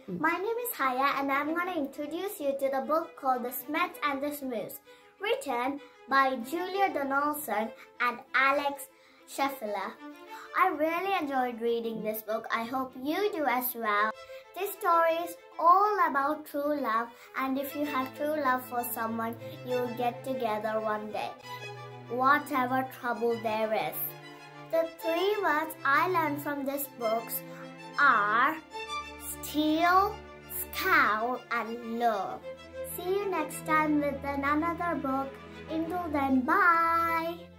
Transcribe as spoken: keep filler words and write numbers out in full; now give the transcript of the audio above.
My name is Haya and I'm going to introduce you to the book called The Smeds and The Smoos, written by Julia Donaldson and Alex Sheffield. I really enjoyed reading this book. I hope you do as well. This story is all about true love, and if you have true love for someone, you'll get together one day, whatever trouble there is. The three words I learned from this book are steal, scowl, and love. See you next time with another book. Until then, bye!